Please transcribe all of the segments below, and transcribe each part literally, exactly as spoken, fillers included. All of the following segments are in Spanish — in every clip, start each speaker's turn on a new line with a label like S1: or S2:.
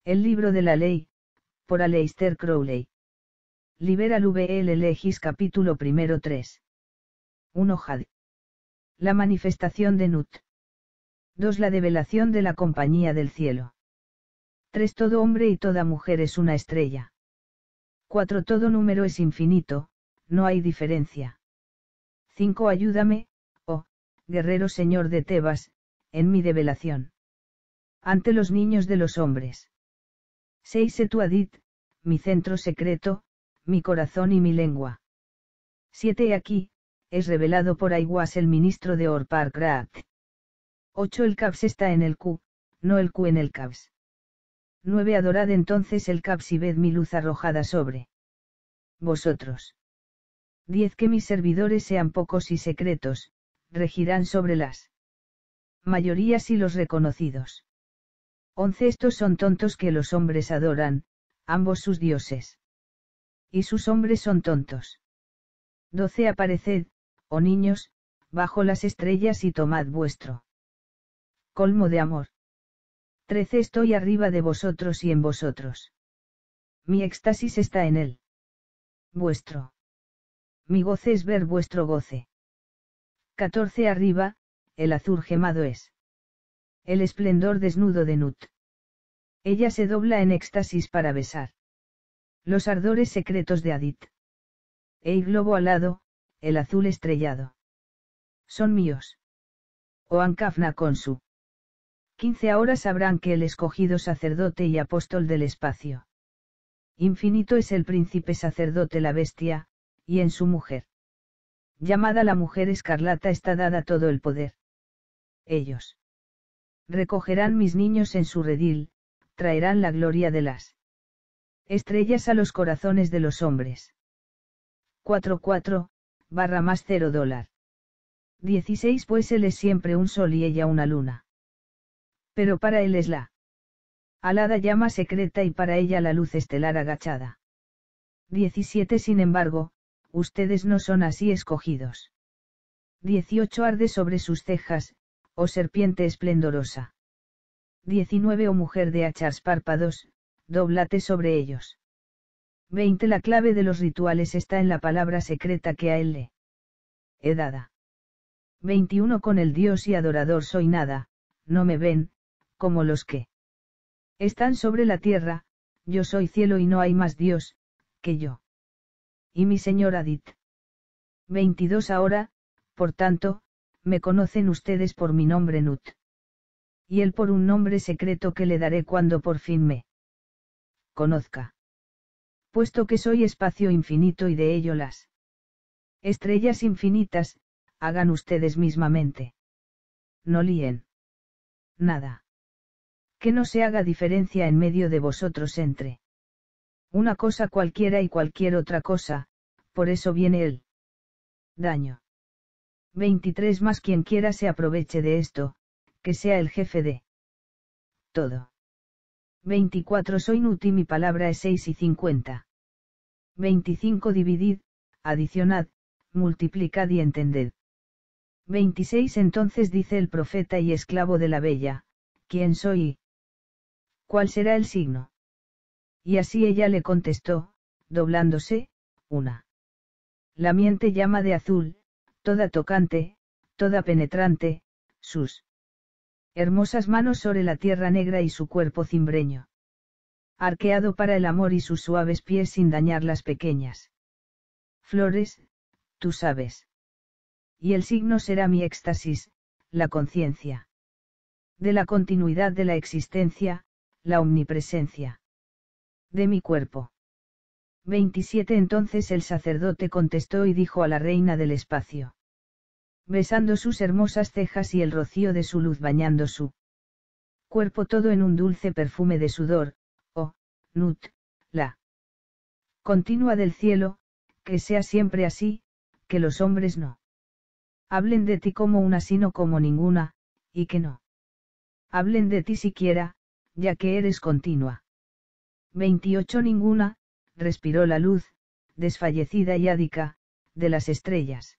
S1: El libro de la ley, por Aleister Crowley. Liberal V L Legis capítulo primero tres. uno Had. La manifestación de Nut. dos La develación de la compañía del cielo. tres Todo hombre y toda mujer es una estrella. cuatro Todo número es infinito, no hay diferencia. cinco Ayúdame, oh, guerrero señor de Tebas, en mi develación. Ante los niños de los hombres. seis Setuadit, mi centro secreto, mi corazón y mi lengua. siete Aquí, es revelado por Aiwas el ministro de Orparkrat. ocho El Caps está en el Q, no el Q en el Caps. nueve Adorad entonces el Caps y ved mi luz arrojada sobre vosotros. diez Que mis servidores sean pocos y secretos, regirán sobre las mayorías y los reconocidos. once Estos son tontos que los hombres adoran, ambos sus dioses. Y sus hombres son tontos. doce Apareced, oh niños, bajo las estrellas y tomad vuestro colmo de amor. trece Estoy arriba de vosotros y en vosotros. Mi éxtasis está en él. Vuestro. Mi goce es ver vuestro goce. catorce Arriba, el azur gemado es. El esplendor desnudo de Nut. Ella se dobla en éxtasis para besar. Los ardores secretos de Adit. El globo alado, el azul estrellado. Son míos. O Ankafna con su. quince Ahora sabrán que el escogido sacerdote y apóstol del espacio infinito es el príncipe sacerdote la bestia, y en su mujer. Llamada la mujer escarlata está dada todo el poder. Ellos recogerán mis niños en su redil, traerán la gloria de las estrellas a los corazones de los hombres. cuatro cuatro, barra más cero dólar. dieciséis Pues él es siempre un sol y ella una luna. Pero para él es la alada llama secreta y para ella la luz estelar agachada. diecisiete Sin embargo, ustedes no son así escogidos. dieciocho Arde sobre sus cejas, oh serpiente esplendorosa. diecinueve Oh mujer de hachas párpados, dóblate sobre ellos. veinte La clave de los rituales está en la palabra secreta que a él le he dada. veintiuno Con el Dios y adorador soy nada, no me ven, como los que están sobre la tierra, yo soy cielo y no hay más Dios, que yo. Y mi señor Adit. veintidós Ahora, por tanto, me conocen ustedes por mi nombre Nut. Y él por un nombre secreto que le daré cuando por fin me conozca. Puesto que soy espacio infinito y de ello las estrellas infinitas, hagan ustedes mismamente. No líen. Nada. Que no se haga diferencia en medio de vosotros entre una cosa cualquiera y cualquier otra cosa, por eso viene el daño. veintitrés Más quien quiera se aproveche de esto, que sea el jefe de todo. veinticuatro Soy Nut y mi palabra es seis y cincuenta. veinticinco Dividid, adicionad, multiplicad y entended. veintiséis Entonces dice el profeta y esclavo de la bella, ¿quién soy? ¿Cuál será el signo? Y así ella le contestó, doblándose, una lamiente llama de azul, toda tocante, toda penetrante, sus hermosas manos sobre la tierra negra y su cuerpo cimbreño arqueado para el amor y sus suaves pies sin dañar las pequeñas flores, tú sabes. Y el signo será mi éxtasis, la conciencia de la continuidad de la existencia, la omnipresencia de mi cuerpo. veintisiete Entonces el sacerdote contestó y dijo a la reina del espacio, besando sus hermosas cejas y el rocío de su luz bañando su cuerpo todo en un dulce perfume de sudor, oh, Nut, la continua del cielo, que sea siempre así, que los hombres no hablen de ti como una sino como ninguna, y que no hablen de ti siquiera, ya que eres continua. veintiocho Ninguna, respiró la luz, desfallecida y ádica, de las estrellas.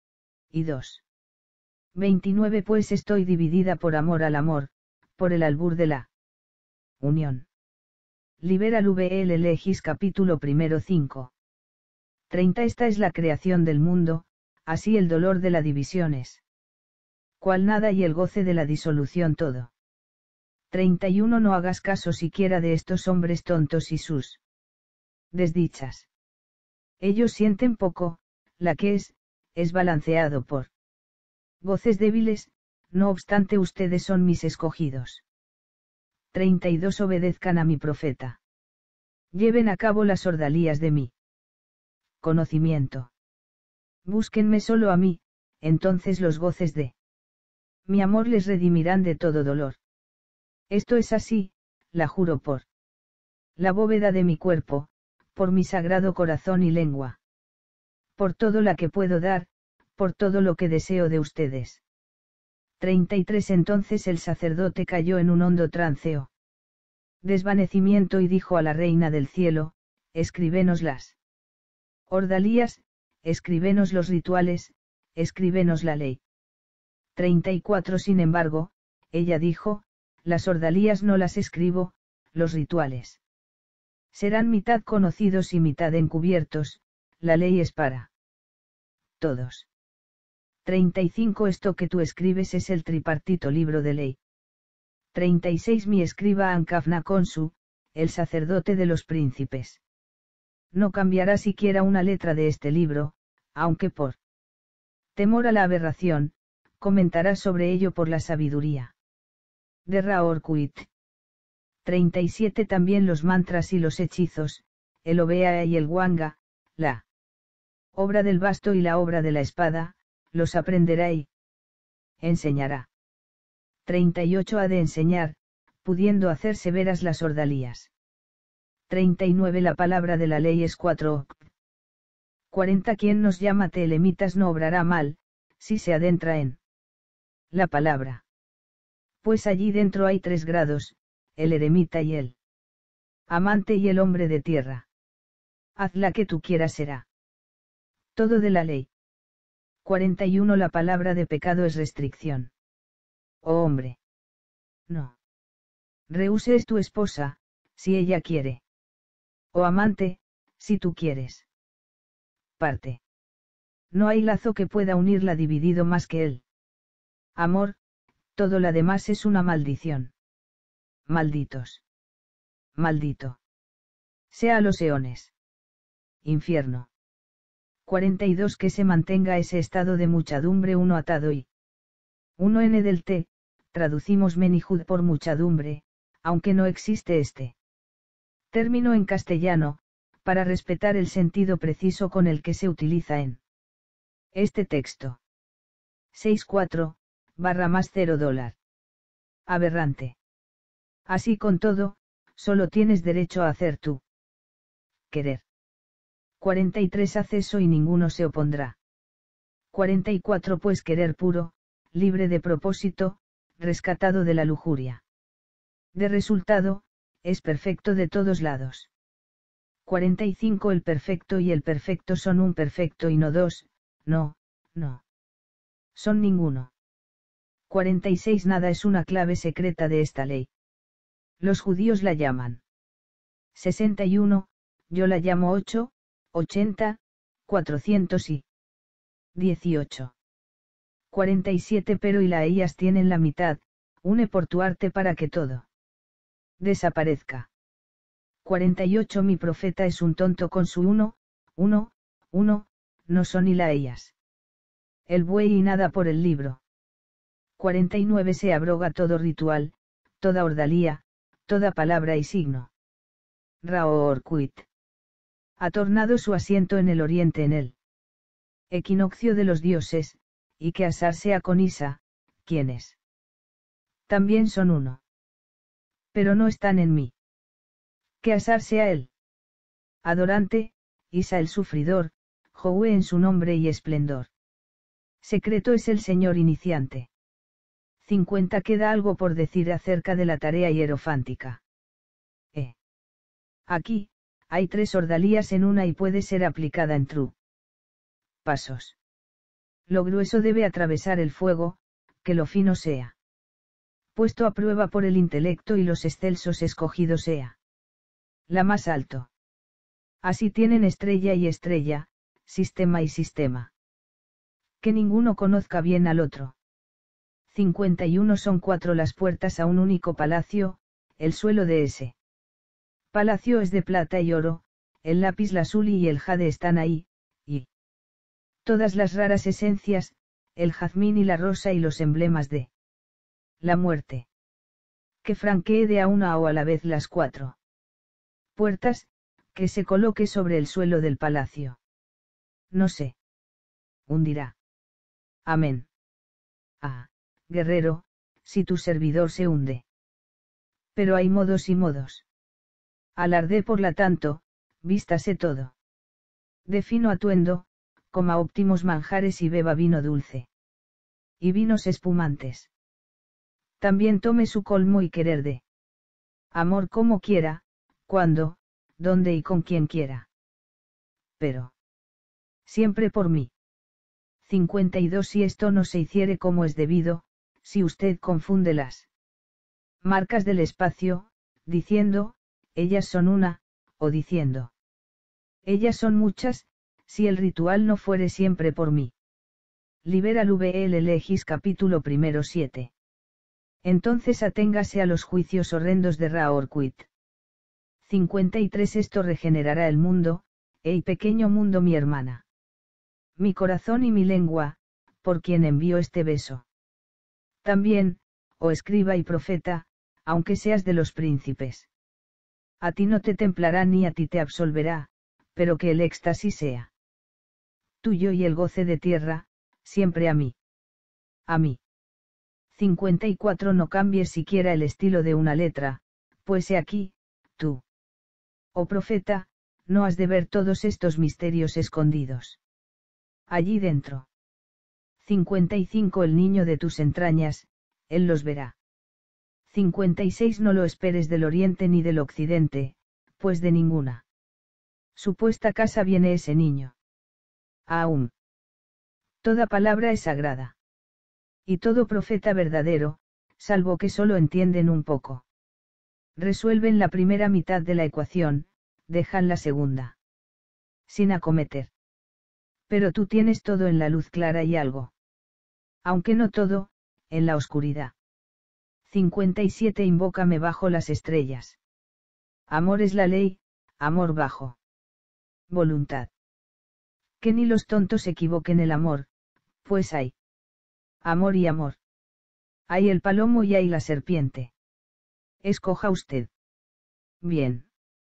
S1: Y dos. veintinueve Pues estoy dividida por amor al amor, por el albur de la unión. Liberal V L Legis capítulo primero cinco. treinta Esta es la creación del mundo, así el dolor de la división es. Cual nada y el goce de la disolución todo. treinta y uno No hagas caso siquiera de estos hombres tontos y sus desdichas. Ellos sienten poco, la que es, es balanceado por voces débiles, no obstante ustedes son mis escogidos. treinta y dos Obedezcan a mi profeta. Lleven a cabo las ordalías de mi conocimiento. Búsquenme solo a mí, entonces los goces de mi amor les redimirán de todo dolor. Esto es así, la juro por la bóveda de mi cuerpo, por mi sagrado corazón y lengua. Por todo la que puedo dar, por todo lo que deseo de ustedes. treinta y tres Entonces el sacerdote cayó en un hondo tranceo desvanecimiento y dijo a la reina del cielo, escríbenos las ordalías, escríbenos los rituales, escríbenos la ley. treinta y cuatro Sin embargo, ella dijo, las ordalías no las escribo, los rituales serán mitad conocidos y mitad encubiertos, la ley es para todos. treinta y cinco Esto que tú escribes es el tripartito libro de ley. treinta y seis Mi escriba Ancafna Consu, el sacerdote de los príncipes. No cambiará siquiera una letra de este libro, aunque por temor a la aberración, comentará sobre ello por la sabiduría de Raorkuit. treinta y siete También los mantras y los hechizos, el Obea y el Wanga, la obra del basto y la obra de la espada, los aprenderá y enseñará. treinta y ocho Ha de enseñar, pudiendo hacer severas las ordalías. treinta y nueve La palabra de la ley es cuatro. cuarenta Quien nos llama teelemitas no obrará mal, si se adentra en la palabra. Pues allí dentro hay tres grados, el eremita y el amante y el hombre de tierra. Haz la que tú quieras será. Todo de la ley. cuarenta y uno La palabra de pecado es restricción. Oh hombre. No. Rehúse es tu esposa, si ella quiere. Oh amante, si tú quieres. Parte. No hay lazo que pueda unirla dividido más que él. Amor, todo lo demás es una maldición. Malditos. Maldito. Sea a los eones. Infierno. cuarenta y dos Que se mantenga ese estado de muchedumbre uno atado y uno N del T, traducimos menihud por muchedumbre, aunque no existe este término en castellano, para respetar el sentido preciso con el que se utiliza en este texto. sesenta y cuatro, barra más cero dólar. Aberrante. Así con todo, solo tienes derecho a hacer tú querer. cuarenta y tres Haz eso y ninguno se opondrá. cuarenta y cuatro Pues querer puro, libre de propósito, rescatado de la lujuria. De resultado, es perfecto de todos lados. cuarenta y cinco El perfecto y el perfecto son un perfecto y no dos, no, no. Son ninguno. cuarenta y seis Nada es una clave secreta de esta ley. Los judíos la llaman sesenta y uno, yo la llamo ocho, ochenta, cuatrocientos y dieciocho. cuarenta y siete Pero y la ellas tienen la mitad, une por tu arte para que todo desaparezca. cuarenta y ocho Mi profeta es un tonto con su uno, uno, uno, no son y la ellas. El buey y nada por el libro. cuarenta y nueve Se abroga todo ritual, toda ordalía, toda palabra y signo. Raorkuit. Ha tornado su asiento en el oriente en el equinoccio de los dioses, y que Asar sea con Isa, quienes también son uno. Pero no están en mí. Que Asar sea él. Adorante, Isa el sufridor, Joue en su nombre y esplendor. Secreto es el Señor iniciante. cincuenta Queda algo por decir acerca de la tarea hierofántica. Eh. Aquí, hay tres ordalías en una y puede ser aplicada en true. Pasos. Lo grueso debe atravesar el fuego, que lo fino sea puesto a prueba por el intelecto y los excelsos escogidos sea La más alto. Así tienen estrella y estrella, sistema y sistema. Que ninguno conozca bien al otro. cincuenta y uno son cuatro las puertas a un único palacio, el suelo de ese palacio es de plata y oro, el lápiz lazuli y el jade están ahí, y todas las raras esencias, el jazmín y la rosa y los emblemas de la muerte. Que franquee de a una o a la vez las cuatro puertas, que se coloque sobre el suelo del palacio. No sé. Hundirá. Amén. Ah, guerrero, si tu servidor se hunde. Pero hay modos y modos. Alardé por la tanto, vístase todo de fino atuendo, coma óptimos manjares y beba vino dulce. Y vinos espumantes. También tome su colmo y querer de amor como quiera, cuando, donde y con quien quiera. Pero siempre por mí. cincuenta y dos Si esto no se hiciere como es debido, si usted confunde las marcas del espacio, diciendo, ellas son una, o diciendo, ellas son muchas, si el ritual no fuere siempre por mí. Liberal V L Legis capítulo primero siete. Entonces aténgase a los juicios horrendos de Raorquit. cincuenta y tres Esto regenerará el mundo, ey pequeño mundo mi hermana. Mi corazón y mi lengua, por quien envío este beso. También, oh escriba y profeta, aunque seas de los príncipes. A ti no te templará ni a ti te absolverá, pero que el éxtasis sea tuyo y el goce de tierra, siempre a mí. A mí. cincuenta y cuatro No cambies siquiera el estilo de una letra, pues he aquí, tú. Oh profeta, no has de ver todos estos misterios escondidos allí dentro. cincuenta y cinco El niño de tus entrañas, él los verá. cincuenta y seis No lo esperes del oriente ni del occidente, pues de ninguna supuesta casa viene ese niño. Aún. Toda palabra es sagrada. Y todo profeta verdadero, salvo que solo entienden un poco. Resuelven la primera mitad de la ecuación, dejan la segunda sin acometer. Pero tú tienes todo en la luz clara y algo. Aunque no todo, en la oscuridad. cincuenta y siete Invócame bajo las estrellas. Amor es la ley, amor bajo voluntad. Que ni los tontos equivoquen el amor, pues hay amor y amor. Hay el palomo y hay la serpiente. Escoja usted. Bien.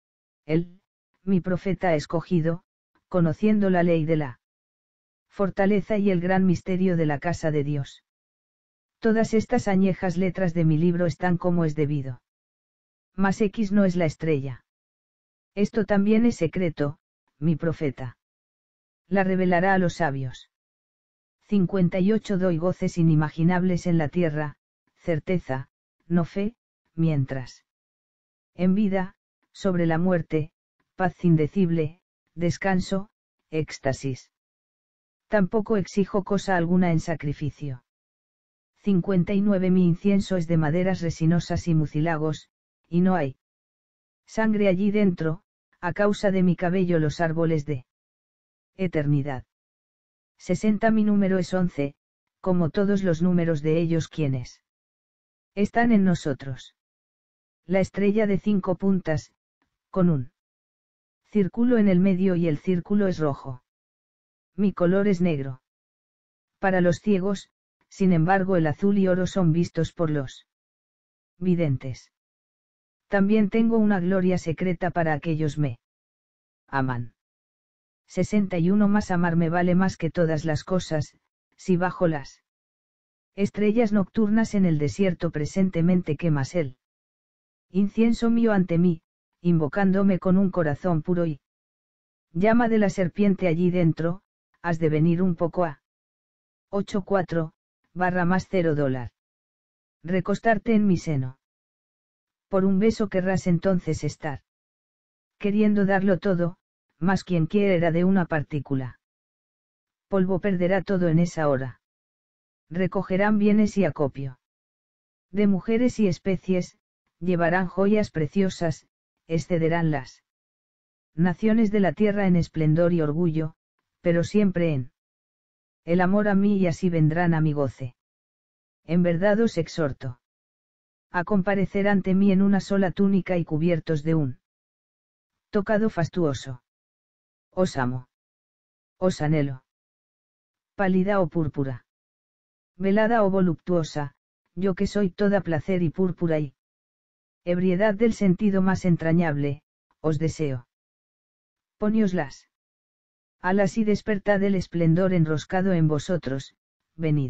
S1: Él, mi profeta ha escogido, conociendo la ley de la fortaleza y el gran misterio de la casa de Dios. Todas estas añejas letras de mi libro están como es debido. Mas X no es la estrella. Esto también es secreto, mi profeta. La revelará a los sabios. cincuenta y ocho Doy goces inimaginables en la tierra, certeza, no fe, mientras. En vida, sobre la muerte, paz indecible, descanso, éxtasis. Tampoco exijo cosa alguna en sacrificio. cincuenta y nueve Mi incienso es de maderas resinosas y mucilagos, y no hay sangre allí dentro, a causa de mi cabello los árboles de eternidad. sesenta Mi número es once, como todos los números de ellos quienes están en nosotros. La estrella de cinco puntas, con un círculo en el medio y el círculo es rojo. Mi color es negro. Para los ciegos, sin embargo el azul y oro son vistos por los videntes. También tengo una gloria secreta para aquellos me aman. sesenta y uno Más amarme vale más que todas las cosas, si bajo las estrellas nocturnas en el desierto presentemente quemas el incienso mío ante mí, invocándome con un corazón puro y llama de la serpiente allí dentro, has de venir un poco a ochenta y cuatro, barra más cero dólar. Recostarte en mi seno. Por un beso querrás entonces estar queriendo darlo todo, más quien quiera de una partícula. Polvo perderá todo en esa hora. Recogerán bienes y acopio de mujeres y especies, llevarán joyas preciosas, excederán las naciones de la tierra en esplendor y orgullo, pero siempre en el amor a mí, y así vendrán a mi goce. En verdad os exhorto a comparecer ante mí en una sola túnica y cubiertos de un tocado fastuoso. Os amo. Os anhelo. Pálida o púrpura. Velada o voluptuosa, yo que soy toda placer y púrpura y ebriedad del sentido más entrañable, os deseo. Poníos las alas y despertad el esplendor enroscado en vosotros, venid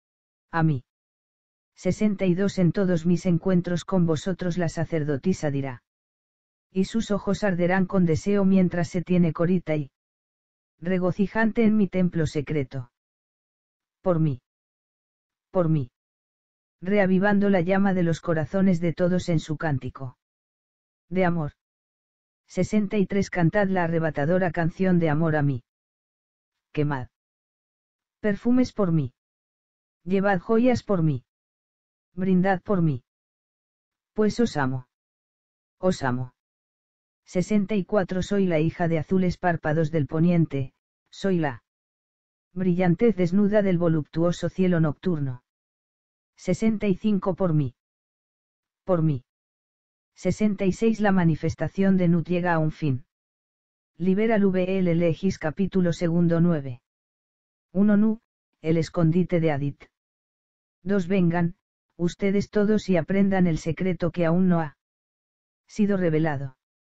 S1: a mí. sesenta y dos En todos mis encuentros con vosotros la sacerdotisa dirá. Y sus ojos arderán con deseo mientras se tiene corita y regocijante en mi templo secreto. Por mí. Por mí. Reavivando la llama de los corazones de todos en su cántico de amor. sesenta y tres Cantad la arrebatadora canción de amor a mí. Quemad perfumes por mí. Llevad joyas por mí. Brindad por mí. Pues os amo. Os amo. sesenta y cuatro Soy la hija de azules párpados del poniente, soy la brillantez desnuda del voluptuoso cielo nocturno. sesenta y cinco Por mí. Por mí. sesenta y seis La manifestación de Nut llega a un fin. Liberal V L Legis capítulo segundo nueve. uno Nu, el escondite de Adit. dos Vengan, ustedes todos y aprendan el secreto que aún no ha sido revelado.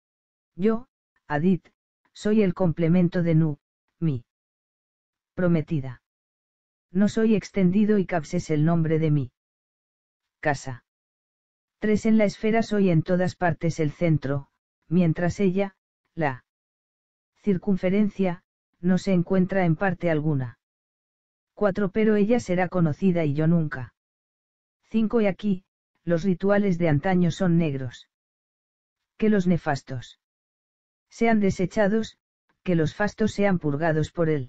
S1: Yo, Adit, soy el complemento de Nu, mi prometida. No soy extendido y Caps es el nombre de mi casa. tres En la esfera soy en todas partes el centro, mientras ella, la circunferencia, no se encuentra en parte alguna. cuatro Pero ella será conocida y yo nunca. cinco Y aquí, los rituales de antaño son negros. Que los nefastos sean desechados, que los fastos sean purgados por él.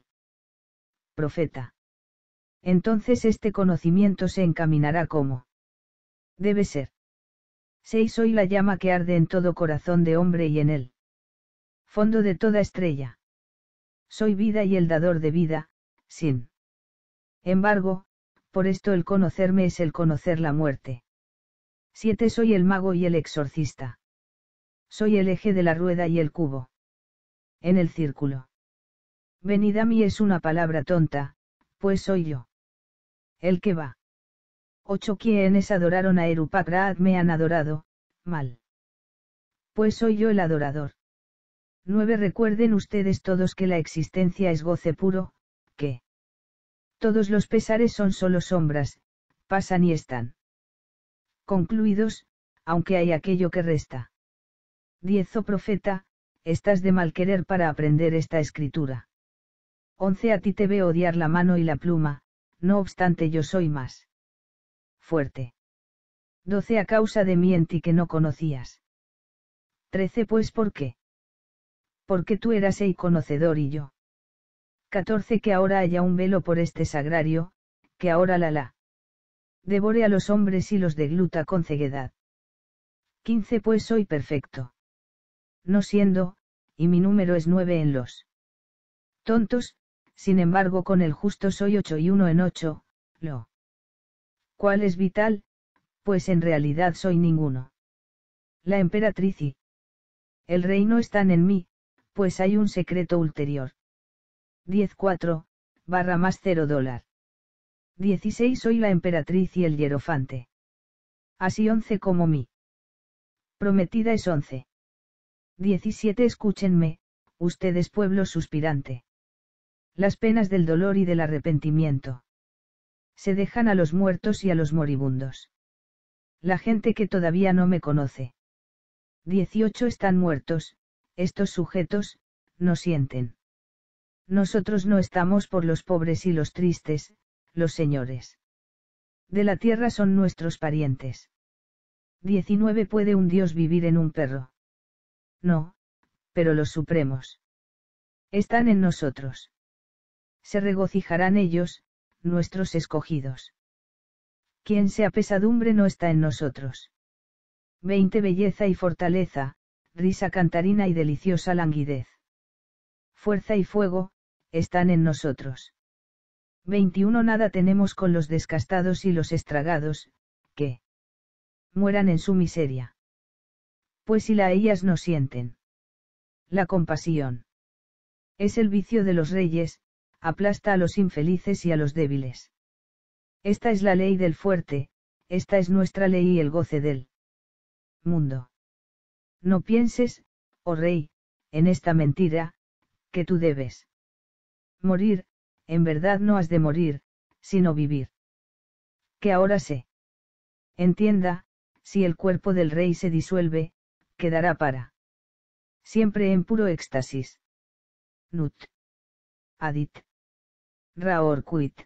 S1: Profeta. Entonces este conocimiento se encaminará como debe ser. seis Soy la llama que arde en todo corazón de hombre y en él fondo de toda estrella. Soy vida y el dador de vida, sin embargo, por esto el conocerme es el conocer la muerte. siete Soy el mago y el exorcista. Soy el eje de la rueda y el cubo en el círculo. Venid a mí es una palabra tonta, pues soy yo el que va. ocho Quienes adoraron a Erupak me han adorado, mal. Pues soy yo el adorador. nueve Recuerden ustedes todos que la existencia es goce puro, que todos los pesares son solo sombras, pasan y están concluidos, aunque hay aquello que resta. diez Oh profeta, estás de mal querer para aprender esta escritura. once A ti te veo odiar la mano y la pluma, no obstante yo soy más fuerte. doce A causa de mí en ti que no conocías. trece Pues ¿por qué? Porque tú eras el conocedor y yo. catorce Que ahora haya un velo por este sagrario, que ahora la la devore a los hombres y los degluta con ceguedad. quince Pues soy perfecto. No siendo, y mi número es nueve en los tontos, sin embargo con el justo soy ocho y uno en ocho, lo cual es vital, pues en realidad soy ninguno. La emperatriz y el reino están en mí, pues hay un secreto ulterior. diez cuatro, barra más cero dólar. dieciséis Soy la emperatriz y el hierofante. Así once como mi prometida es once. diecisiete Escúchenme, ustedes pueblo suspirante. Las penas del dolor y del arrepentimiento se dejan a los muertos y a los moribundos. La gente que todavía no me conoce. dieciocho Están muertos, estos sujetos, no sienten. Nosotros no estamos por los pobres y los tristes, los señores de la tierra son nuestros parientes. diecinueve ¿Puede un dios vivir en un perro? No, pero los supremos están en nosotros. Se regocijarán ellos, nuestros escogidos. Quien se apesadumbre no está en nosotros. veinte Belleza y fortaleza, risa cantarina y deliciosa languidez. Fuerza y fuego, están en nosotros. veintiuno Nada tenemos con los descastados y los estragados, que mueran en su miseria. Pues si la ellas no sienten. La compasión. Es el vicio de los reyes, aplasta a los infelices y a los débiles. Esta es la ley del fuerte, esta es nuestra ley y el goce del mundo. No pienses, oh rey, en esta mentira, que tú debes morir, en verdad no has de morir, sino vivir. Que ahora se entienda, si el cuerpo del rey se disuelve, quedará para siempre en puro éxtasis. Nut. Adit. Raorquit.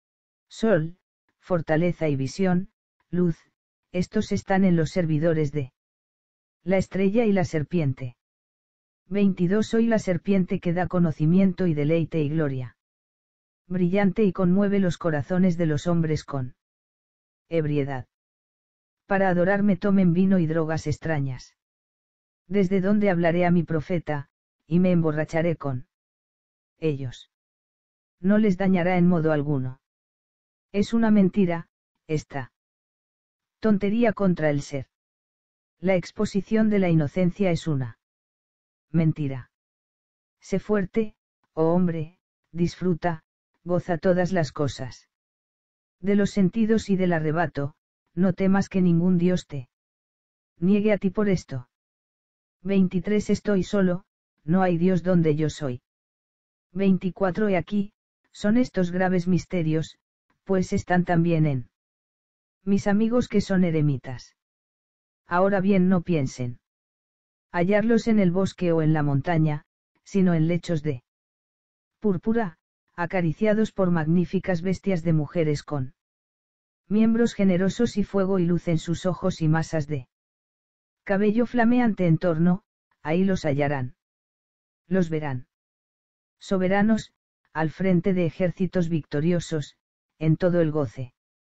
S1: Sol, fortaleza y visión, luz, estos están en los servidores de la estrella y la serpiente. veintidós Soy la serpiente que da conocimiento y deleite y gloria. Brillante y conmueve los corazones de los hombres con ebriedad. Para adorarme tomen vino y drogas extrañas. Desde donde hablaré a mi profeta, y me emborracharé con ellos. No les dañará en modo alguno. Es una mentira, esta tontería contra el ser. La exposición de la inocencia es una mentira. Sé fuerte, oh hombre, disfruta, goza todas las cosas. De los sentidos y del arrebato, no temas que ningún Dios te niegue a ti por esto. veintitrés Estoy solo, no hay Dios donde yo soy. veinticuatro He aquí, son estos graves misterios, pues están también en mis amigos que son eremitas. Ahora bien no piensen hallarlos en el bosque o en la montaña, sino en lechos de púrpura, acariciados por magníficas bestias de mujeres con miembros generosos y fuego y luz en sus ojos y masas de cabello flameante en torno, ahí los hallarán. Los verán. Soberanos, al frente de ejércitos victoriosos, en todo el goce.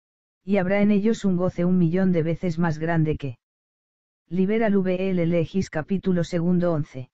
S1: Y habrá en ellos un goce un millón de veces más grande que Liberal V L Legis capítulo segundo once.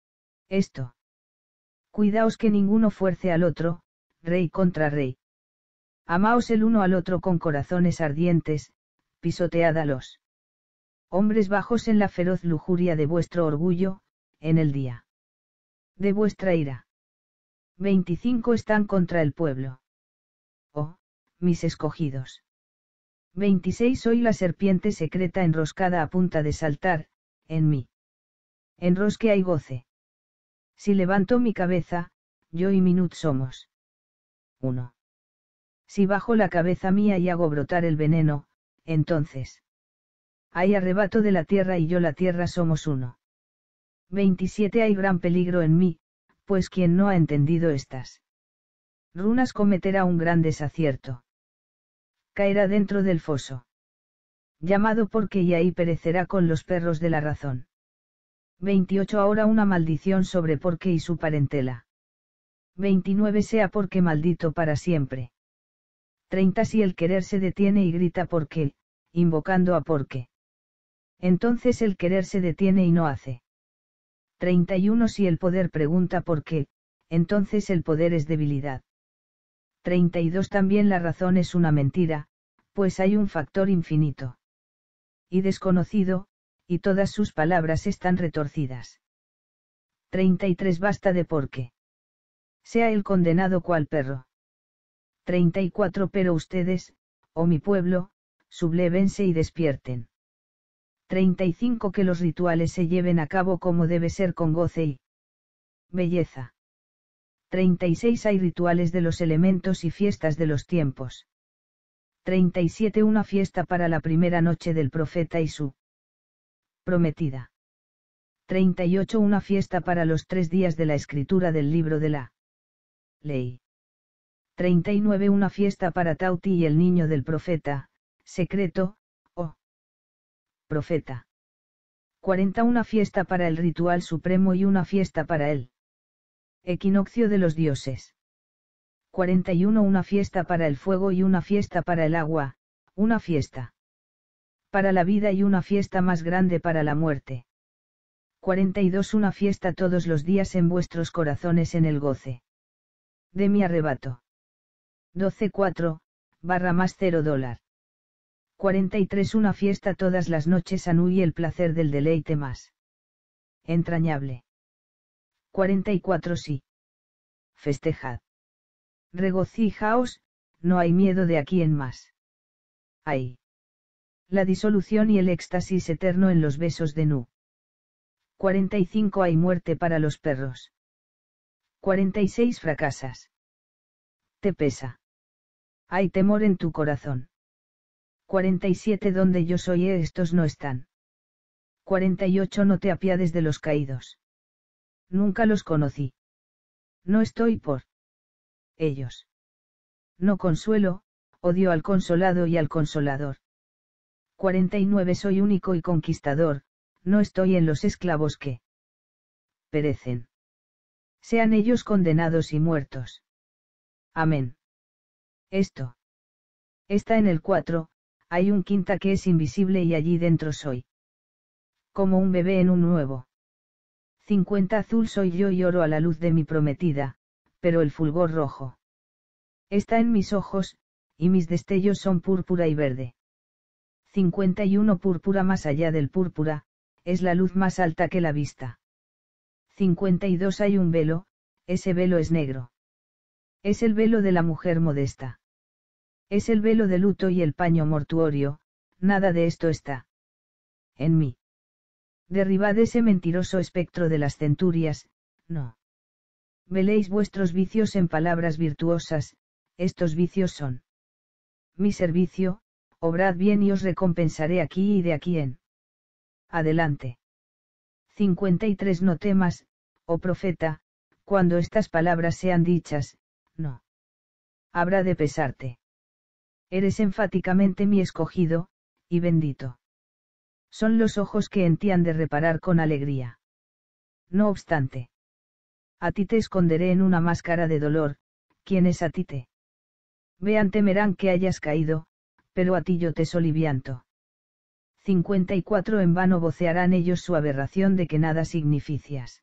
S1: Esto. Cuidaos que ninguno fuerce al otro, rey contra rey. Amaos el uno al otro con corazones ardientes, pisotead a los hombres bajos en la feroz lujuria de vuestro orgullo, en el día de vuestra ira. veinticinco Están contra el pueblo. Oh, mis escogidos. veintiséis Soy la serpiente secreta enroscada a punta de saltar, en mí. Enrosque hay goce. Si levanto mi cabeza, yo y Minut somos uno. Si bajo la cabeza mía y hago brotar el veneno, entonces hay arrebato de la tierra y yo la tierra somos uno. veintisiete Hay gran peligro en mí, pues quien no ha entendido estas runas cometerá un gran desacierto. Caerá dentro del foso llamado porque y ahí perecerá con los perros de la razón. veintiocho Ahora una maldición sobre porque y su parentela. veintinueve Sea porque maldito para siempre. treinta Si el querer se detiene y grita porque, invocando a porque. Entonces el querer se detiene y no hace. treinta y uno Si el poder pregunta por qué, entonces el poder es debilidad. treinta y dos También la razón es una mentira, pues hay un factor infinito y desconocido, y todas sus palabras están retorcidas. treinta y tres Basta de por qué. Sea el condenado cual perro. treinta y cuatro Pero ustedes, oh mi pueblo, sublévense y despierten. treinta y cinco Que los rituales se lleven a cabo como debe ser con goce y belleza. treinta y seis Hay rituales de los elementos y fiestas de los tiempos. treinta y siete Una fiesta para la primera noche del profeta y su prometida. treinta y ocho Una fiesta para los tres días de la escritura del libro de la ley. treinta y nueve Una fiesta para Tauti y el niño del profeta, secreto, oh profeta. cuarenta Una fiesta para el ritual supremo y una fiesta para el equinoccio de los dioses. cuarenta y uno Una fiesta para el fuego y una fiesta para el agua, una fiesta para la vida y una fiesta más grande para la muerte. cuarenta y dos Una fiesta todos los días en vuestros corazones en el goce de mi arrebato. doce cuatro, barra más cero dólar. cuarenta y tres Una fiesta todas las noches Anu y el placer del deleite más entrañable. cuarenta y cuatro Sí. Festejad. Regocijaos, no hay miedo de aquí en más. Hay. La disolución y el éxtasis eterno en los besos de Nu. cuarenta y cinco Hay muerte para los perros. cuarenta y seis Fracasas. Te pesa. Hay temor en tu corazón. cuarenta y siete Donde yo soy estos no están. cuarenta y ocho No te apiades de los caídos. Nunca los conocí. No estoy por ellos. No consuelo, odio al consolado y al consolador. cuarenta y nueve Soy único y conquistador, no estoy en los esclavos que perecen. Sean ellos condenados y muertos. Amén. Esto está en el cuatro, hay un quinta que es invisible y allí dentro soy. Como un bebé en un nuevo. cincuenta Azul soy yo y oro a la luz de mi prometida, pero el fulgor rojo está en mis ojos, y mis destellos son púrpura y verde. cincuenta y uno Púrpura más allá del púrpura, es la luz más alta que la vista. cincuenta y dos Hay un velo, ese velo es negro. Es el velo de la mujer modesta. Es el velo de luto y el paño mortuorio, nada de esto está en mí. Derribad ese mentiroso espectro de las centurias, no. Veléis vuestros vicios en palabras virtuosas, estos vicios son mi servicio, obrad bien y os recompensaré aquí y de aquí en adelante. cincuenta y tres No temas, oh profeta, cuando estas palabras sean dichas, no habrá de pesarte. Eres enfáticamente mi escogido, y bendito son los ojos que en ti han de reparar con alegría. No obstante, a ti te esconderé en una máscara de dolor, quienes a ti te vean temerán que hayas caído, pero a ti yo te solivianto. cincuenta y cuatro En vano vocearán ellos su aberración de que nada significias.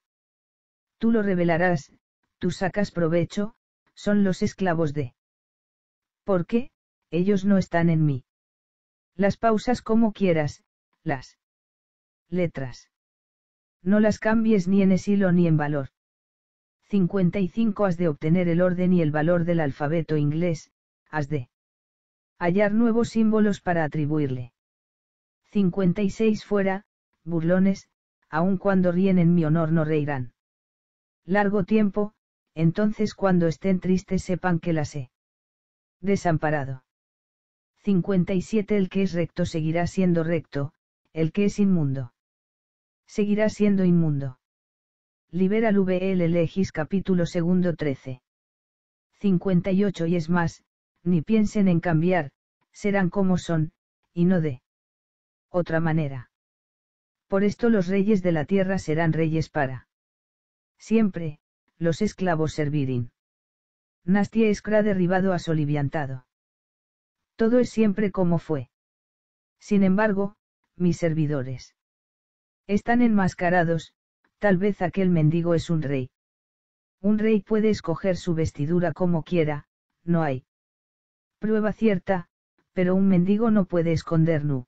S1: Tú lo revelarás, tú sacas provecho, son los esclavos de. ¿Por qué? Ellos no están en mí. Las pausas como quieras, las letras. No las cambies ni en estilo ni en valor. cincuenta y cinco Has de obtener el orden y el valor del alfabeto inglés, has de hallar nuevos símbolos para atribuirle. cincuenta y seis Fuera, burlones, aun cuando ríen en mi honor no reirán. Largo tiempo, entonces cuando estén tristes sepan que las he desamparado. cincuenta y siete El que es recto seguirá siendo recto, el que es inmundo seguirá siendo inmundo. Libera el V L Legis capítulo segundo trece. cincuenta y ocho Y es más, ni piensen en cambiar, serán como son, y no de otra manera. Por esto los reyes de la tierra serán reyes para siempre, los esclavos servirín. Nastie escra derribado a soliviantado. Todo es siempre como fue. Sin embargo, mis servidores están enmascarados, tal vez aquel mendigo es un rey. Un rey puede escoger su vestidura como quiera, no hay prueba cierta, pero un mendigo no puede esconder nu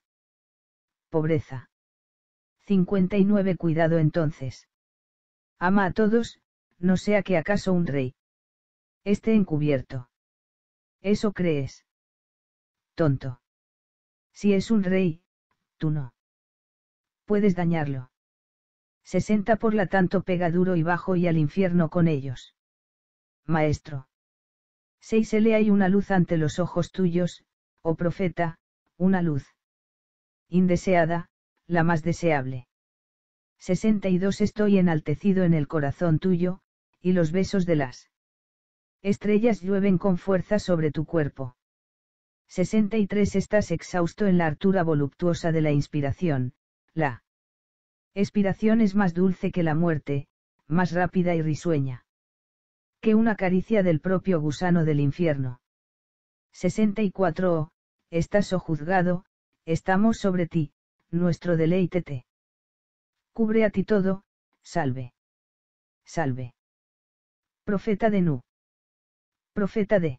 S1: pobreza. cincuenta y nueve Cuidado entonces. Ama a todos, no sea que acaso un rey esté encubierto. ¿Eso crees? Tonto. Si es un rey, tú no puedes dañarlo. sesenta Por la tanto pega duro y bajo y al infierno con ellos. Maestro. seis Ele hay una luz ante los ojos tuyos, oh profeta, una luz indeseada, la más deseable. sesenta y dos Estoy enaltecido en el corazón tuyo, y los besos de las estrellas llueven con fuerza sobre tu cuerpo. sesenta y tres Estás exhausto en la hartura voluptuosa de la inspiración, la expiración es más dulce que la muerte, más rápida y risueña que una caricia del propio gusano del infierno. sesenta y cuatro Oh, estás oh juzgado, estamos sobre ti, nuestro deleite te cubre a ti todo, salve. Salve. Profeta de Nu. Profeta de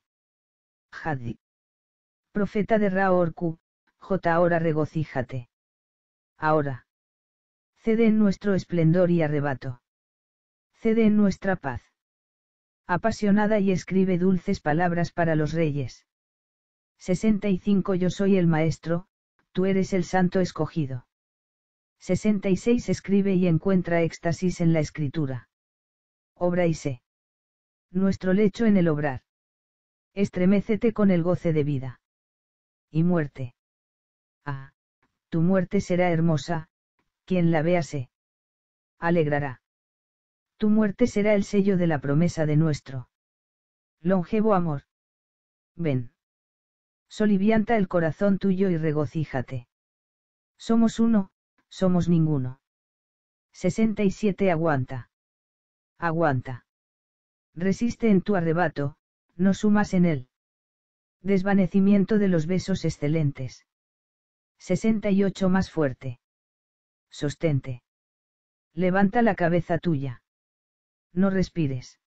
S1: Hadi. Profeta de Ra-Orku, J. Ahora regocíjate. Ahora. Cede en nuestro esplendor y arrebato. Cede en nuestra paz. Apasionada y escribe dulces palabras para los reyes. sesenta y cinco Yo soy el maestro, tú eres el santo escogido. sesenta y seis Escribe y encuentra éxtasis en la escritura. Obra y sé. Nuestro lecho en el obrar. Estremécete con el goce de vida. Y muerte. Ah, tu muerte será hermosa, quien la vea se alegrará. Tu muerte será el sello de la promesa de nuestro longevo amor. Ven. Solivianta el corazón tuyo y regocíjate. Somos uno, somos ninguno. sesenta y siete Aguanta. Aguanta. Resiste en tu arrebato, no sumas en él. Desvanecimiento de los besos excelentes. sesenta y ocho Más fuerte. Sostente. Levanta la cabeza tuya. No respires.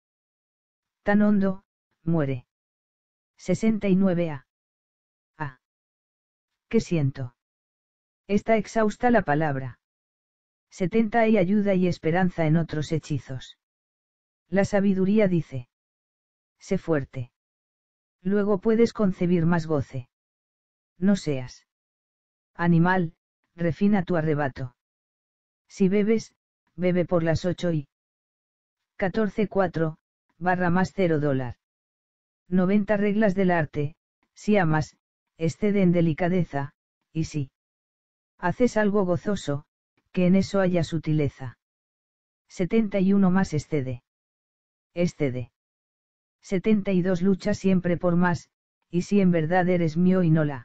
S1: Tan hondo, muere. sesenta y nueve A. Ah. ¿Qué siento? Está exhausta la palabra. setenta Hay ayuda y esperanza en otros hechizos. La sabiduría dice. Sé fuerte. Luego puedes concebir más goce. No seas animal, refina tu arrebato. Si bebes, bebe por las ocho y catorce cuatro, barra más cero dólar. noventa Reglas del arte, si amas, excede en delicadeza, y si haces algo gozoso, que en eso haya sutileza. setenta y uno Más excede. Excede. setenta y dos Lucha siempre por más, y si en verdad eres mío y no la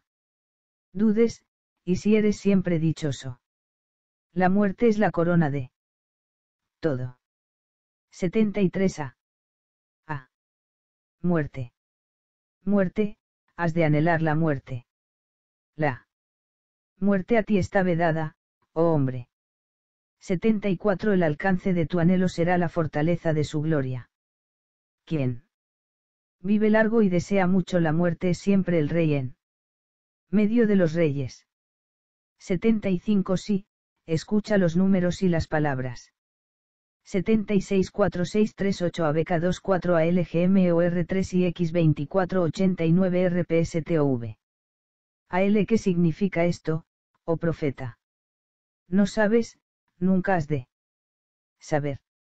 S1: dudes, y si eres siempre dichoso. La muerte es la corona de todo. setenta y tres A. A. Muerte. Muerte, has de anhelar la muerte. La muerte a ti está vedada, oh hombre. setenta y cuatro El alcance de tu anhelo será la fortaleza de su gloria. ¿Quién vive largo y desea mucho la muerte es siempre el rey en medio de los reyes? setenta y cinco Sí, escucha los números y las palabras. setenta y seis cuatro seis tres ocho A B K veinticuatro A L G M O R tres y X veinticuatro ochenta y nueve R P S T O V. A L ¿Qué significa esto, oh profeta? No sabes, nunca has de saber.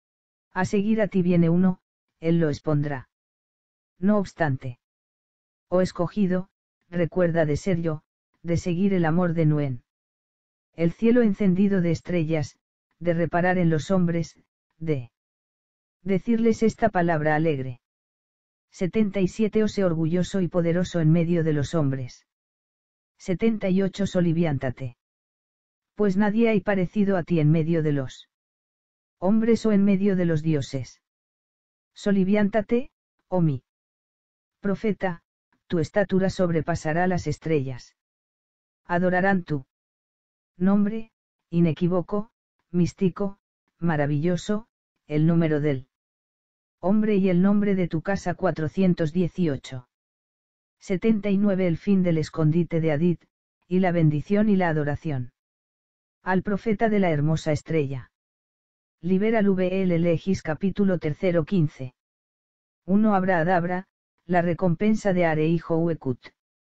S1: A seguir a ti viene uno, él lo expondrá. No obstante. Oh escogido, recuerda de ser yo, de seguir el amor de Nuen. El cielo encendido de estrellas, de reparar en los hombres, de decirles esta palabra alegre. setenta y siete Ose orgulloso y poderoso en medio de los hombres. setenta y ocho Soliviántate. Pues nadie hay parecido a ti en medio de los hombres o en medio de los dioses. Soliviántate, oh mi profeta, tu estatura sobrepasará las estrellas. Adorarán tu nombre, inequívoco, místico, maravilloso, el número del hombre y el nombre de tu casa cuatrocientos dieciocho. setenta y nueve El fin del escondite de Adit, y la bendición y la adoración. Al profeta de la hermosa estrella. Liberal V L Legis capítulo tercero quince. uno Abra-adabra, la recompensa de Are hijo Uekut.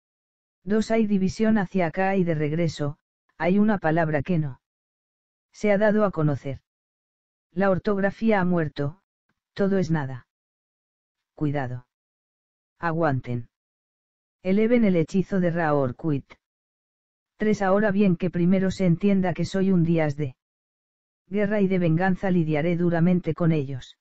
S1: dos Hay división hacia acá y de regreso, hay una palabra que no se ha dado a conocer. La ortografía ha muerto, todo es nada. Cuidado. Aguanten. Eleven el hechizo de Ra-Orkuit. tres Ahora bien que primero se entienda que soy un días de guerra y de venganza lidiaré duramente con ellos.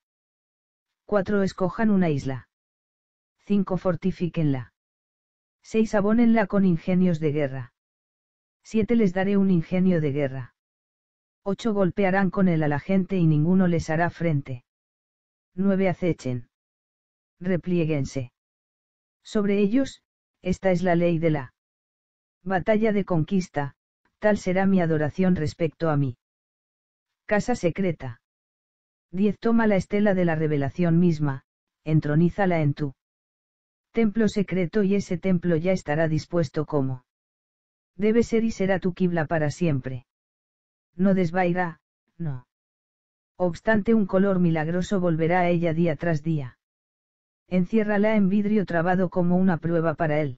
S1: cuatro Escojan una isla. cinco Fortifíquenla. seis Abónenla con ingenios de guerra. siete Les daré un ingenio de guerra. ocho Golpearán con él a la gente y ninguno les hará frente. nueve Acechen. Repliéguense. Sobre ellos, esta es la ley de la batalla de conquista, tal será mi adoración respecto a mí. Casa secreta. diez Toma la estela de la revelación misma, entronízala en tu templo secreto y ese templo ya estará dispuesto como debe ser y será tu quibla para siempre. No desvairá, no. Obstante un color milagroso volverá a ella día tras día. Enciérrala en vidrio trabado como una prueba para él.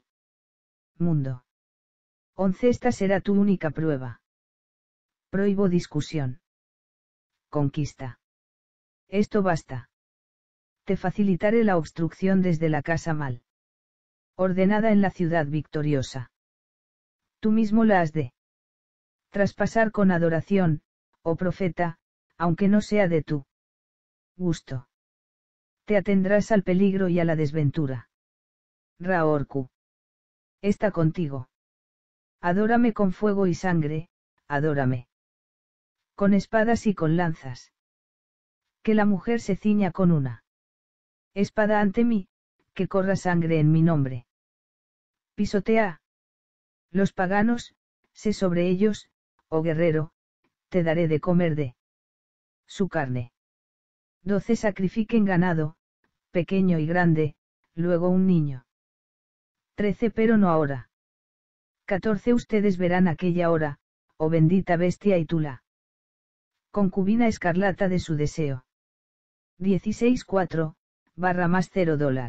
S1: Mundo. once Esta será tu única prueba. Prohíbo discusión. Conquista. Esto basta. Te facilitaré la obstrucción desde la casa mal ordenada en la ciudad victoriosa. Tú mismo la has de traspasar con adoración, oh profeta, aunque no sea de tu gusto. Te atendrás al peligro y a la desventura. Raorku. Está contigo. Adórame con fuego y sangre, adórame. Con espadas y con lanzas. Que la mujer se ciña con una espada ante mí, que corra sangre en mi nombre. Pisotea. Los paganos, sé sobre ellos, oh guerrero, te daré de comer de su carne. doce Sacrifiquen ganado, pequeño y grande, luego un niño. trece Pero no ahora. catorce Ustedes verán aquella hora, oh bendita bestia y tú la concubina escarlata de su deseo. dieciséis cuatro, barra más cero dólar.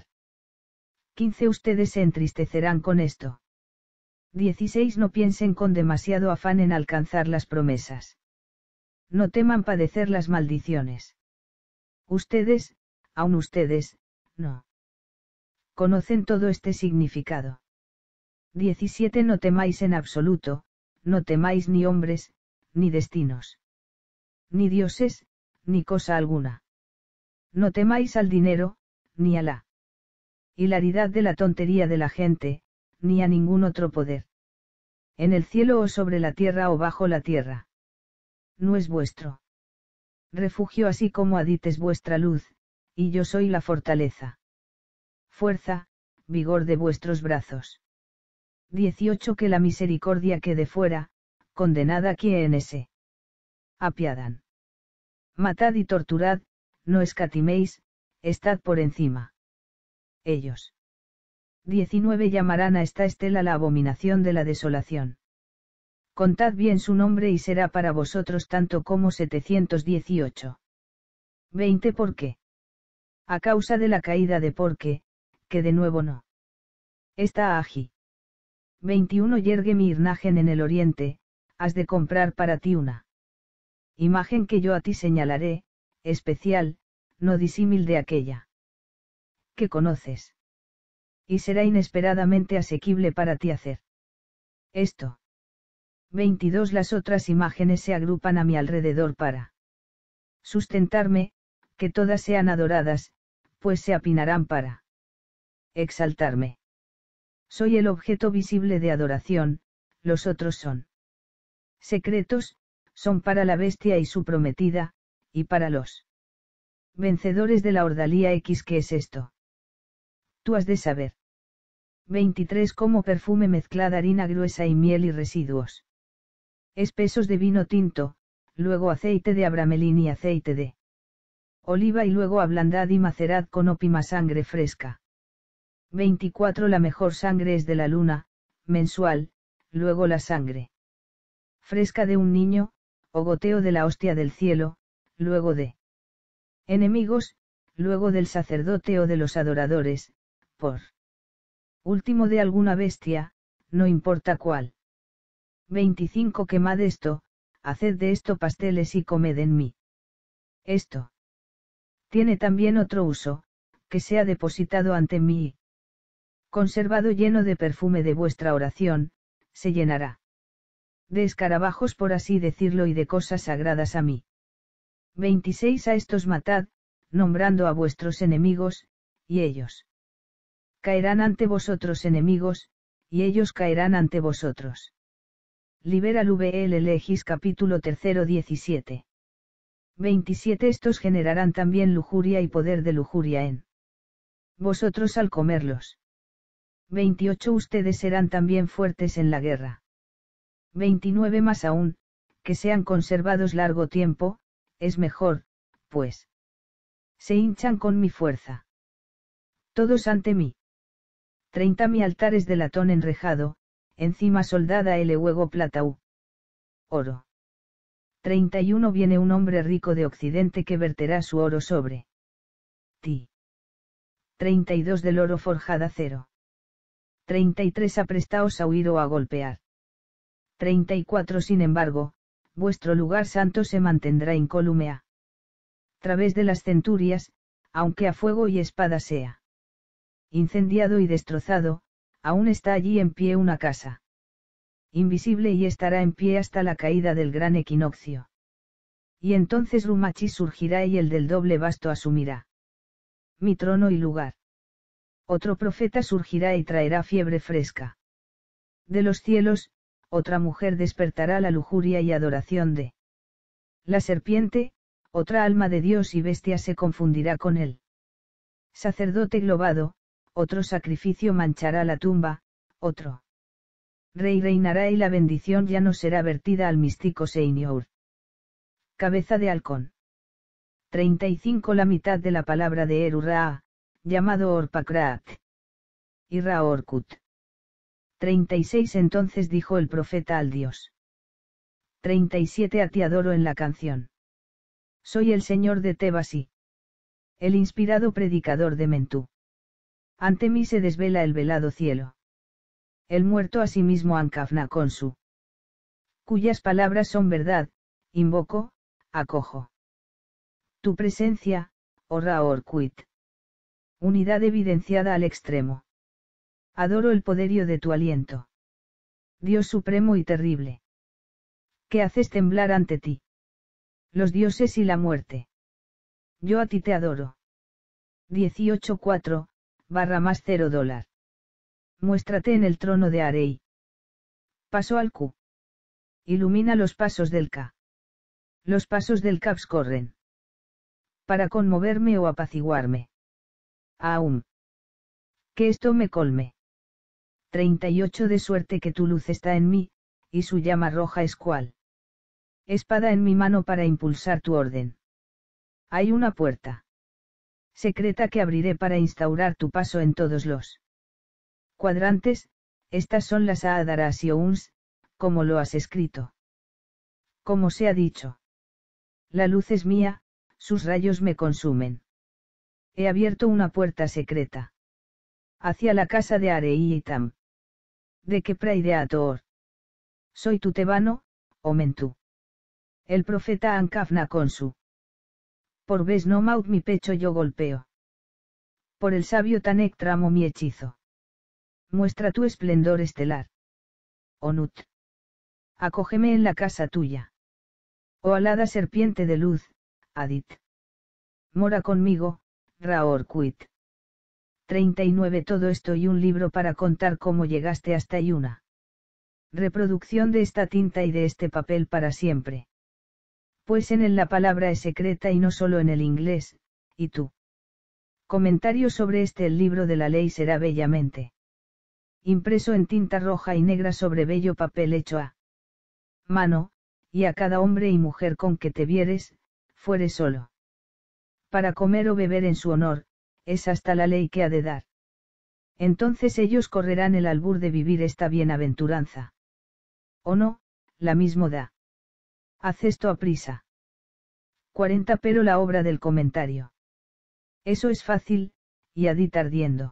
S1: quince Ustedes se entristecerán con esto. dieciséis No piensen con demasiado afán en alcanzar las promesas. No teman padecer las maldiciones. Ustedes, aun ustedes, no conocen todo este significado. diecisiete No temáis en absoluto, no temáis ni hombres, ni destinos. Ni dioses, ni cosa alguna. No temáis al dinero, ni a la hilaridad de la tontería de la gente, ni a ningún otro poder. En el cielo o sobre la tierra o bajo la tierra. No es vuestro refugio así como Adit es vuestra luz, y yo soy la fortaleza. Fuerza, vigor de vuestros brazos. dieciocho Que la misericordia quede fuera, condenad a quienes se apiadan. Matad y torturad, no escatiméis, estad por encima. Ellos. diecinueve Llamarán a esta estela la abominación de la desolación. Contad bien su nombre y será para vosotros tanto como setecientos dieciocho. veinte ¿Por qué? A causa de la caída de Porque, que de nuevo no está allí. veintiuno Yergue mi imagen en el oriente, has de comprar para ti una imagen que yo a ti señalaré, especial, no disímil de aquella que conoces. Y será inesperadamente asequible para ti hacer esto. veintidós Las otras imágenes se agrupan a mi alrededor para sustentarme, que todas sean adoradas, pues se apinarán para exaltarme. Soy el objeto visible de adoración, los otros son secretos, son para la bestia y su prometida, y para los vencedores de la ordalía X. ¿Qué es esto? Tú has de saber. veintitrés Como perfume mezclada harina gruesa y miel y residuos espesos de vino tinto, luego aceite de abramelín y aceite de oliva y luego ablandad y macerad con ópima sangre fresca. veinticuatro La mejor sangre es de la luna, mensual, luego la sangre fresca de un niño, o goteo de la hostia del cielo, luego de enemigos, luego del sacerdote o de los adoradores, por último de alguna bestia, no importa cuál. veinticinco Quemad esto, haced de esto pasteles y comed en mí. Esto tiene también otro uso, que sea depositado ante mí y conservado lleno de perfume de vuestra oración, se llenará de escarabajos por así decirlo y de cosas sagradas a mí. veintiséis A estos matad, nombrando a vuestros enemigos, y ellos caerán ante vosotros enemigos, y ellos caerán ante vosotros. Liberal V L Legis capítulo tercero diecisiete. veintisiete Estos generarán también lujuria y poder de lujuria en vosotros al comerlos. veintiocho Ustedes serán también fuertes en la guerra. veintinueve Más aún, que sean conservados largo tiempo, es mejor, pues Se hinchan con mi fuerza. Todos ante mí. Treinta mi altares de latón enrejado, encima soldada el huego plataú. Oro. Treinta y uno viene un hombre rico de occidente que verterá su oro sobre ti. Treinta y dos del oro forjada cero. Treinta y tres aprestaos a huir o a golpear. Treinta y cuatro sin embargo, vuestro lugar santo se mantendrá incólume a través de las centurias, aunque a fuego y espada sea incendiado y destrozado, aún está allí en pie una casa invisible y estará en pie hasta la caída del gran equinoccio. Y entonces Rumachis surgirá y el del doble basto asumirá mi trono y lugar. Otro profeta surgirá y traerá fiebre fresca de los cielos, otra mujer despertará la lujuria y adoración de la serpiente, otra alma de Dios y bestia se confundirá con él. Sacerdote globado, otro sacrificio manchará la tumba, otro rey reinará y la bendición ya no será vertida al místico Señor. Cabeza de halcón. treinta y cinco La mitad de la palabra de Eru-Ra, llamado Orpakrat. Y Ra-Orkut. treinta y seis Entonces dijo el profeta al Dios. treinta y siete A ti adoro en la canción. Soy el señor de Tebas y el inspirado predicador de Mentú. Ante mí se desvela el velado cielo. El muerto asimismo Ancafna con su, cuyas palabras son verdad, invoco, acojo. Tu presencia, oh Ra-Orkut. Unidad evidenciada al extremo. Adoro el poderío de tu aliento. Dios supremo y terrible. ¿Qué haces temblar ante ti? Los dioses y la muerte. Yo a ti te adoro. dieciocho cuatro, barra más cero dólar. Muéstrate en el trono de Arei. Paso al Q. Ilumina los pasos del K. Los pasos del Caps corren. Para conmoverme o apaciguarme. Aum. Que esto me colme. treinta y ocho De suerte que tu luz está en mí, y su llama roja es cual espada en mi mano para impulsar tu orden. Hay una puerta secreta que abriré para instaurar tu paso en todos los cuadrantes, estas son las Aadarasioons, como lo has escrito. Como se ha dicho. La luz es mía, sus rayos me consumen. He abierto una puerta secreta. Hacia la casa de Arei y Tam. De que Praideator. Soy tu tebano, o Mentú. El profeta Ancafna con su. Por Besnomaut mi pecho yo golpeo. Por el sabio Tanek tramo mi hechizo. Muestra tu esplendor estelar. Onut. Acógeme en la casa tuya. Oh alada serpiente de luz, Adit. Mora conmigo, Ra-Orkut. treinta y nueve Todo esto y un libro para contar cómo llegaste hasta y una reproducción de esta tinta y de este papel para siempre. Pues en él la palabra es secreta y no solo en el inglés, y tú. Comentario sobre este el libro de la ley será bellamente impreso en tinta roja y negra sobre bello papel hecho a mano, y a cada hombre y mujer con que te vieres, fuere solo para comer o beber en su honor, es hasta la ley que ha de dar. Entonces ellos correrán el albur de vivir esta bienaventuranza. O no, la mismo da. Haz esto a prisa. cuarenta Pero la obra del comentario. Eso es fácil, y Adit ardiendo.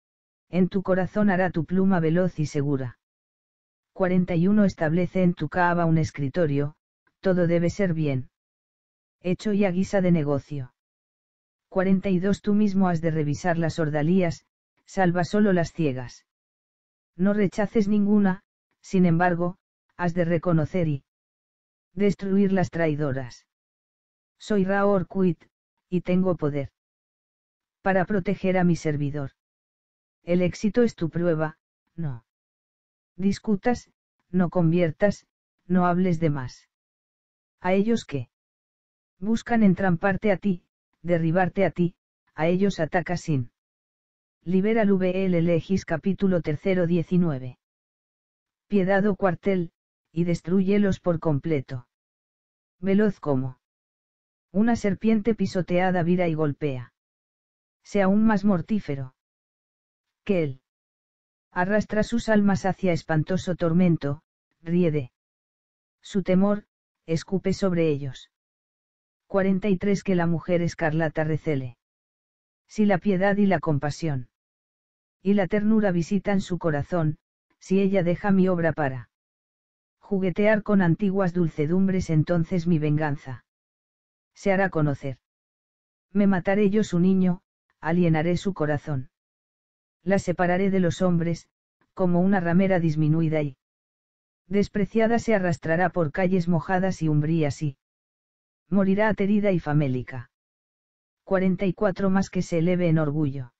S1: En tu corazón hará tu pluma veloz y segura. cuarenta y uno Establece en tu cava un escritorio, todo debe ser bien hecho y a guisa de negocio. cuarenta y dos Tú mismo has de revisar las ordalías, salva solo las ciegas. No rechaces ninguna, sin embargo, has de reconocer y destruir las traidoras. Soy Ra-Orkut, y tengo poder para proteger a mi servidor. El éxito es tu prueba, no discutas, no conviertas, no hables de más. A ellos que buscan entramparte a ti, derribarte a ti, a ellos ataca sin. Libera el V L Legis capítulo tercero diecinueve. Piedad o cuartel, y destrúyelos por completo. Veloz como Una serpiente pisoteada vira y golpea. Sea aún más mortífero que él. Arrastra sus almas hacia espantoso tormento, ríe su temor, escupe sobre ellos. cuarenta y tres Que la mujer escarlata recele. Si la piedad y la compasión y la ternura visitan su corazón, si ella deja mi obra para juguetear con antiguas dulcedumbres, entonces mi venganza se hará conocer. Me mataré yo su niño, alienaré su corazón. La separaré de los hombres, como una ramera disminuida y despreciada se arrastrará por calles mojadas y umbrías y morirá aterida y famélica. cuarenta y cuatro Más que se eleve en orgullo.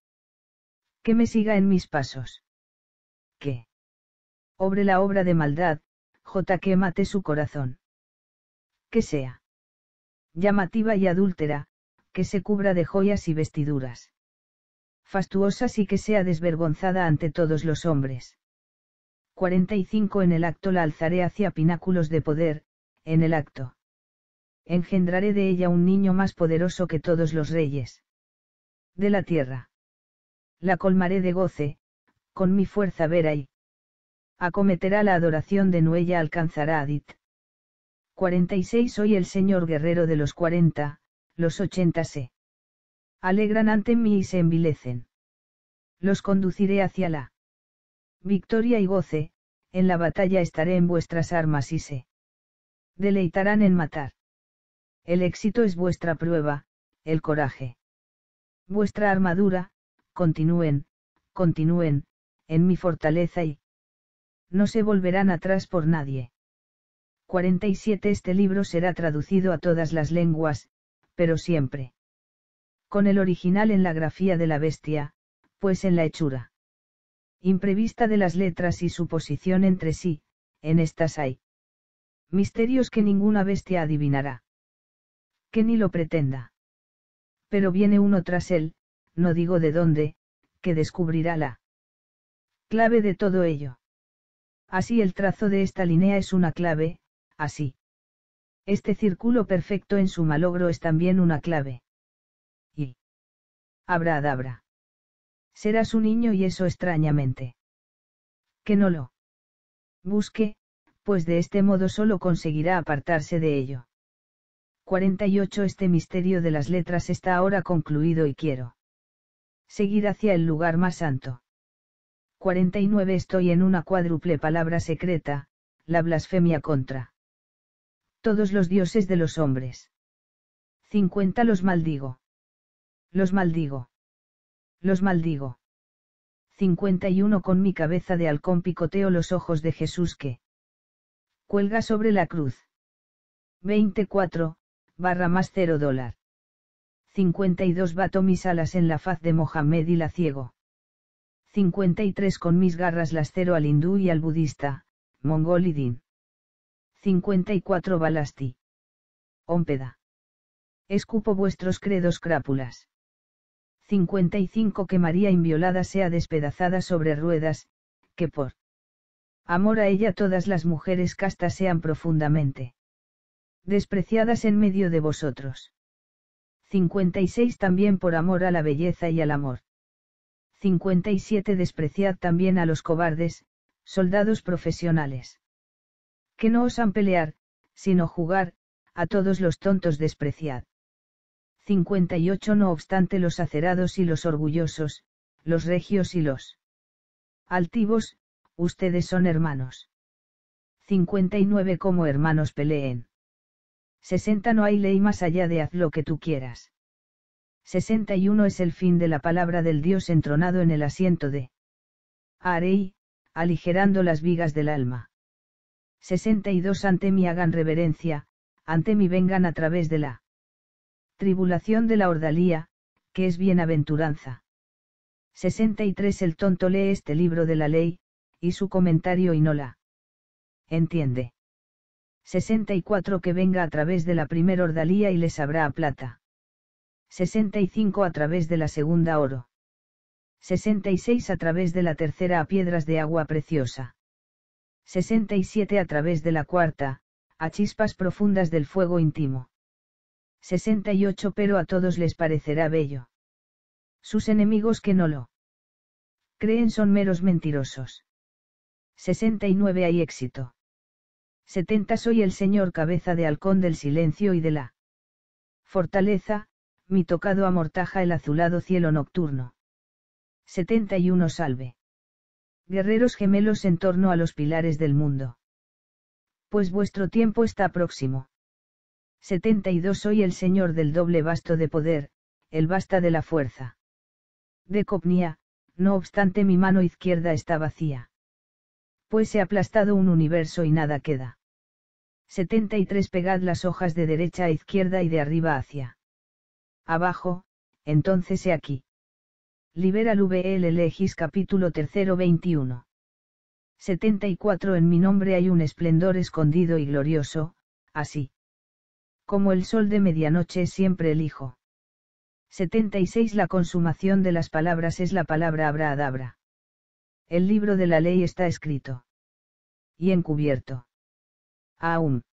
S1: Que me siga en mis pasos. Que obre la obra de maldad, J. que mate su corazón. Que sea llamativa y adúltera, que se cubra de joyas y vestiduras fastuosas y que sea desvergonzada ante todos los hombres. cuarenta y cinco En el acto la alzaré hacia pináculos de poder, en el acto engendraré de ella un niño más poderoso que todos los reyes de la tierra. La colmaré de goce, con mi fuerza vera y acometerá la adoración de Nuella alcanzará a Adit. cuarenta y seis Soy el señor guerrero de los cuarenta, los ochenta se alegran ante mí y se envilecen. Los conduciré hacia la victoria y goce, en la batalla estaré en vuestras armas y se deleitarán en matar. El éxito es vuestra prueba, el coraje vuestra armadura, continúen, continúen, en mi fortaleza y no se volverán atrás por nadie. cuarenta y siete Este libro será traducido a todas las lenguas, pero siempre con el original en la grafía de la bestia, pues en la hechura imprevista de las letras y su posición entre sí, en estas hay misterios que ninguna bestia adivinará. Que ni lo pretenda. Pero viene uno tras él, no digo de dónde, que descubrirá la clave de todo ello. Así el trazo de esta línea es una clave, así. Este círculo perfecto en su malogro es también una clave. Y abra-adabra. Será su niño y eso extrañamente. Que no lo busque, pues de este modo solo conseguirá apartarse de ello. cuarenta y ocho Este misterio de las letras está ahora concluido y quiero seguir hacia el lugar más santo. cuarenta y nueve Estoy en una cuádruple palabra secreta, la blasfemia contra todos los dioses de los hombres. cincuenta Los maldigo. Los maldigo. Los maldigo. cincuenta y uno Con mi cabeza de halcón picoteo los ojos de Jesús que cuelga sobre la cruz. veinticuatro, barra más cero dólar. cincuenta y dos Bato mis alas en la faz de Mohamed y la ciego. cincuenta y tres Con mis garras las cero al hindú y al budista, mongol y din. cincuenta y cuatro Balasti. Ómpeda. Escupo vuestros credos crápulas. cincuenta y cinco Que María inviolada sea despedazada sobre ruedas, que por amor a ella todas las mujeres castas sean profundamente despreciadas en medio de vosotros. cincuenta y seis También por amor a la belleza y al amor. cincuenta y siete Despreciad también a los cobardes, soldados profesionales. Que no osan pelear, sino jugar, a todos los tontos despreciad. cincuenta y ocho No obstante los acerados y los orgullosos, los regios y los altivos, ustedes son hermanos. cincuenta y nueve Como hermanos peleen. sesenta No hay ley más allá de haz lo que tú quieras. sesenta y uno Es el fin de la palabra del Dios entronado en el asiento de Arei, aligerando las vigas del alma. sesenta y dos Ante mí hagan reverencia, ante mí vengan a través de la tribulación de la ordalía, que es bienaventuranza. sesenta y tres El tonto lee este libro de la ley, y su comentario y no la entiende. sesenta y cuatro Que venga a través de la primer ordalía y le sabrá a plata. sesenta y cinco A través de la segunda oro. sesenta y seis A través de la tercera a piedras de agua preciosa. sesenta y siete A través de la cuarta, a chispas profundas del fuego íntimo. sesenta y ocho Pero a todos les parecerá bello. Sus enemigos que no lo creen son meros mentirosos. sesenta y nueve Hay éxito. setenta Soy el señor cabeza de halcón del silencio y de la fortaleza, mi tocado amortaja el azulado cielo nocturno. setenta y uno Salve. Guerreros gemelos en torno a los pilares del mundo. Pues vuestro tiempo está próximo. setenta y dos Soy el señor del doble basto de poder, el basta de la fuerza. De Copnia, no obstante mi mano izquierda está vacía. Pues he aplastado un universo y nada queda. setenta y tres Pegad las hojas de derecha a izquierda y de arriba hacia abajo, entonces he aquí. Liberal V L Legis capítulo tercero veintiuno. setenta y cuatro En mi nombre hay un esplendor escondido y glorioso, así como el sol de medianoche es siempre el Hijo. setenta y seis La consumación de las palabras es la palabra abrahadabra. El libro de la ley está escrito y encubierto. Aum.